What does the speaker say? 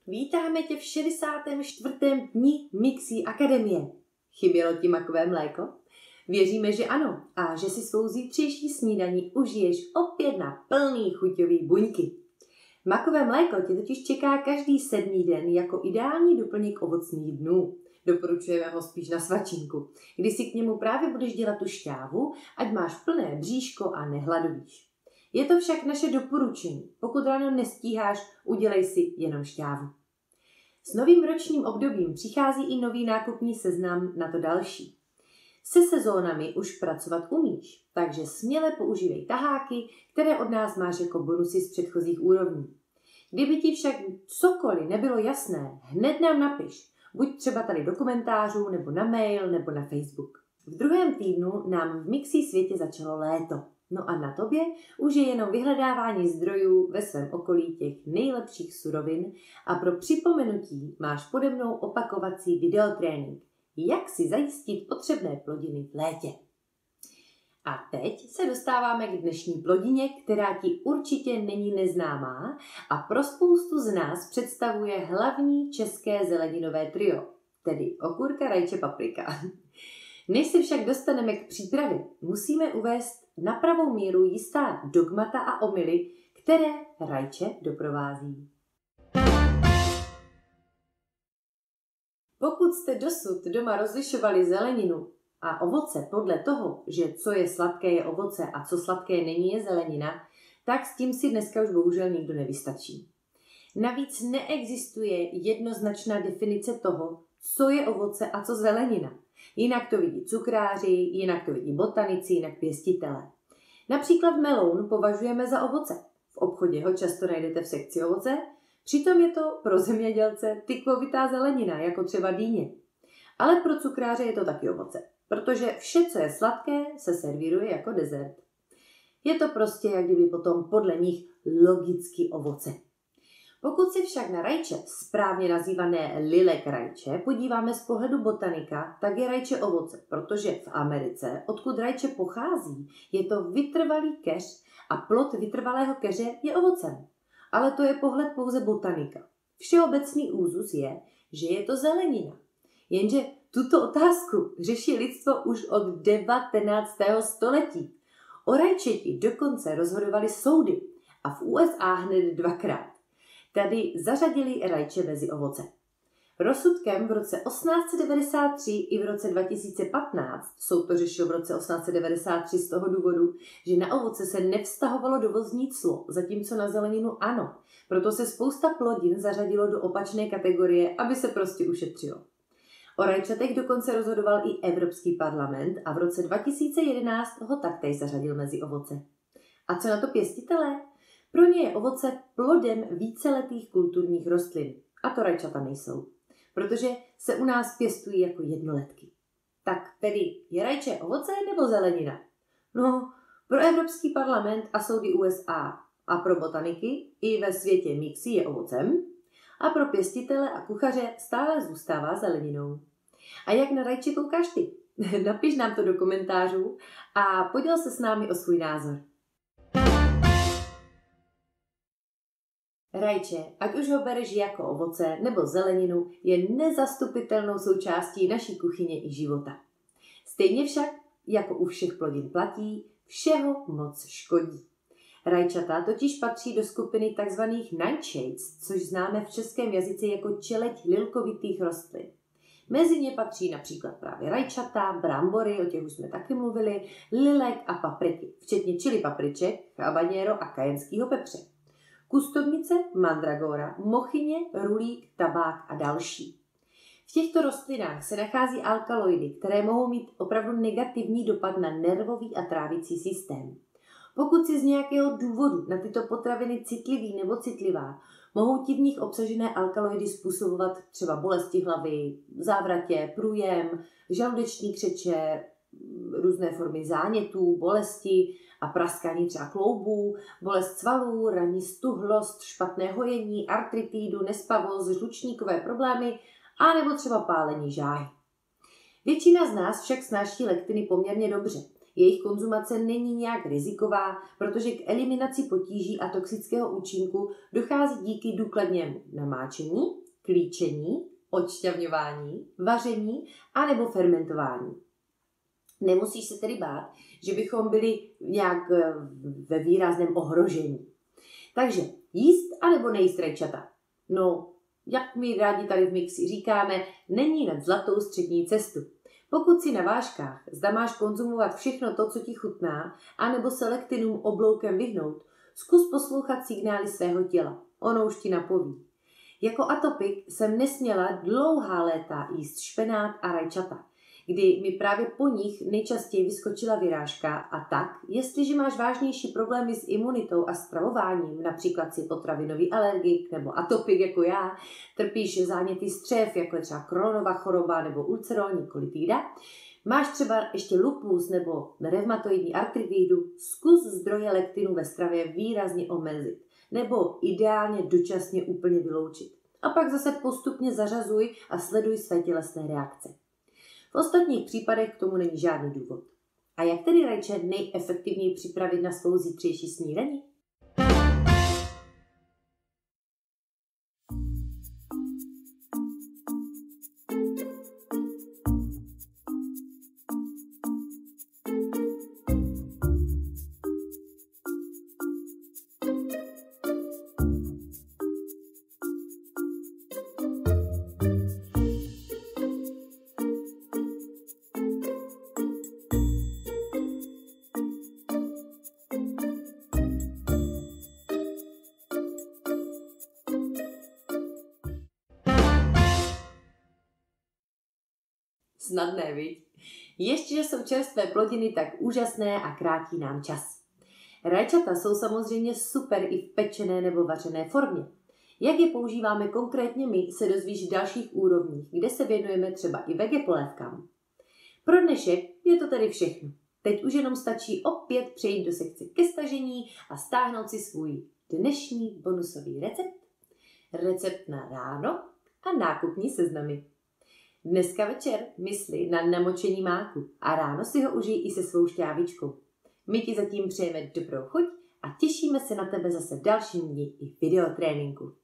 Vítáme tě v 64. dni Mixi Akademie. Chybělo ti makové mléko? Věříme, že ano a že si svou zítřejší snídaní užiješ opět na plný chuťový buňky. Makové mléko tě totiž čeká každý 7. den jako ideální doplněk ovocných dnů. Doporučujeme ho spíš na svačinku, kdy si k němu právě budeš dělat tu šťávu, ať máš plné bříško a nehladovíš. Je to však naše doporučení. Pokud ráno nestíháš, udělej si jenom šťávu. S novým ročním obdobím přichází i nový nákupní seznam na to další. Se sezónami už pracovat umíš, takže směle používej taháky, které od nás máš jako bonusy z předchozích úrovní. Kdyby ti však cokoliv nebylo jasné, hned nám napiš, buď třeba tady do komentářů, nebo na mail, nebo na Facebook. V druhém týdnu nám v Mixi světě začalo léto. No a na tobě už je jenom vyhledávání zdrojů ve svém okolí těch nejlepších surovin a pro připomenutí máš pode mnou opakovací videotrénink, jak si zajistit potřebné plodiny v létě. A teď se dostáváme k dnešní plodině, která ti určitě není neznámá a pro spoustu z nás představuje hlavní české zeleninové trio, tedy okurka, rajče, paprika. Než se však dostaneme k přípravě, musíme uvést na pravou míru jistá dogmata a omyly, které rajče doprovází. Pokud jste dosud doma rozlišovali zeleninu a ovoce podle toho, že co je sladké je ovoce a co sladké není je zelenina, tak s tím si dneska už bohužel nikdo nevystačí. Navíc neexistuje jednoznačná definice toho, co je ovoce a co zelenina. Jinak to vidí cukráři, jinak to vidí botanici, jinak pěstitelé. Například meloun považujeme za ovoce. V obchodě ho často najdete v sekci ovoce, přitom je to pro zemědělce tykvovitá zelenina, jako třeba dýně. Ale pro cukráře je to taky ovoce, protože vše, co je sladké, se servíruje jako dezert. Je to prostě jak kdyby potom podle nich logicky ovoce. Pokud se však na rajče, správně nazývané lilek rajče, podíváme z pohledu botanika, tak je rajče ovoce, protože v Americe, odkud rajče pochází, je to vytrvalý keř a plod vytrvalého keře je ovocem. Ale to je pohled pouze botanika. Všeobecný úzus je, že je to zelenina. Jenže tuto otázku řeší lidstvo už od 19. století. O rajčeti dokonce rozhodovaly soudy a v USA hned 2krát. Tady zařadili rajče mezi ovoce. Rozsudkem v roce 1893 i v roce 2015, soud to řešil v roce 1893 z toho důvodu, že na ovoce se nevztahovalo dovozní clo, zatímco na zeleninu ano. Proto se spousta plodin zařadilo do opačné kategorie, aby se prostě ušetřilo. O rajčatech dokonce rozhodoval i Evropský parlament a v roce 2011 ho taktéž zařadil mezi ovoce. A co na to pěstitelé? Pro ně je ovoce plodem víceletých kulturních rostlin. A to rajčata nejsou, protože se u nás pěstují jako jednoletky. Tak tedy je rajče ovoce nebo zelenina? No, pro Evropský parlament a soudy USA a pro botaniky i ve světě Mixi je ovocem a pro pěstitele a kuchaře stále zůstává zeleninou. A jak na rajče koukáš ty? Napiš nám to do komentářů a poděl se s námi o svůj názor. Rajče, ať už ho bereš jako ovoce nebo zeleninu, je nezastupitelnou součástí naší kuchyně i života. Stejně však, jako u všech plodin platí, všeho moc škodí. Rajčata totiž patří do skupiny tzv. Nightshades, což známe v českém jazyce jako čeleď lilkovitých rostlin. Mezi ně patří například právě rajčata, brambory, o těch už jsme taky mluvili, lilek a papriky, včetně chili papriček, habanero a kajenského pepře. Kustovnice, mandragora, mochyně, rulík, tabák a další. V těchto rostlinách se nachází alkaloidy, které mohou mít opravdu negativní dopad na nervový a trávicí systém. Pokud si z nějakého důvodu na tyto potraviny citlivý nebo citlivá, mohou ti v nich obsažené alkaloidy způsobovat třeba bolesti hlavy, závratě, průjem, žaludeční křeče, různé formy zánětů, bolesti a praskání třeba kloubů, bolest svalů, ranní stuhlost, špatné hojení, artritidu, nespavost, žlučníkové problémy a nebo třeba pálení žáhy. Většina z nás však snáší lektiny poměrně dobře. Jejich konzumace není nějak riziková, protože k eliminaci potíží a toxického účinku dochází díky důkladnému namáčení klíčení, odšťavňování, vaření anebo fermentování. Nemusíš se tedy bát, že bychom byli nějak ve výrazném ohrožení. Takže jíst anebo nejíst rajčata? No, jak my rádi tady v Mixi říkáme, není nad zlatou střední cestu. Pokud si na vážkách, zda máš konzumovat všechno to, co ti chutná, anebo se lektinům obloukem vyhnout, zkus poslouchat signály svého těla. Ono už ti napoví. Jako atopik jsem nesměla dlouhá léta jíst špenát a rajčata, kdy mi právě po nich nejčastěji vyskočila vyrážka a tak, jestliže máš vážnější problémy s imunitou a stravováním, například si potravinový alergik nebo atopik jako já, trpíš záněty střev, jako je třeba Crohnova choroba nebo ulcerální kolitída, máš třeba ještě lupus nebo reumatoidní artritidu, zkus zdroje lektinu ve stravě výrazně omezit nebo ideálně dočasně úplně vyloučit. A pak zase postupně zařazuj a sleduj své tělesné reakce. V ostatních případech k tomu není žádný důvod. A jak tedy rajče nejefektivněji připravit na svou zítřejší snídani? Snadné, viď? Ještě, že jsou čerstvé plodiny tak úžasné a krátí nám čas. Rajčata jsou samozřejmě super i v pečené nebo vařené formě. Jak je používáme konkrétně my, se dozvíš v dalších úrovních, kde se věnujeme třeba i vegepolévkám. Pro dnešek je to tedy všechno. Teď už jenom stačí opět přejít do sekce ke stažení a stáhnout si svůj dnešní bonusový recept. Recept na ráno a nákupní seznamy. Dneska večer mysli na namočení máku a ráno si ho užij i se svou šťávičkou. My ti zatím přejeme dobrou chuť a těšíme se na tebe zase v dalším dni i videotréninku.